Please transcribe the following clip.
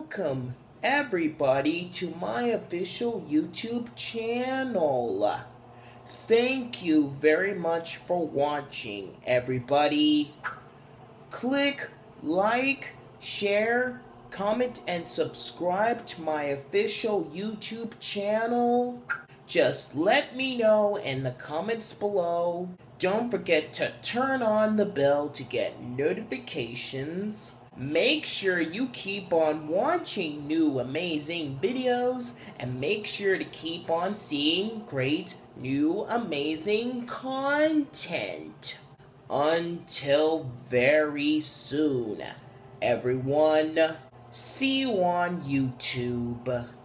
welcome everybody to my official YouTube channel. Thank you very much for watching, everybody. Click like, share, comment, and subscribe to my official YouTube channel. Just let me know in the comments below. Don't forget to turn on the bell to get notifications. Make sure you keep on watching new amazing videos and make sure to keep on seeing great new amazing content. Until very soon, everyone. See you on YouTube.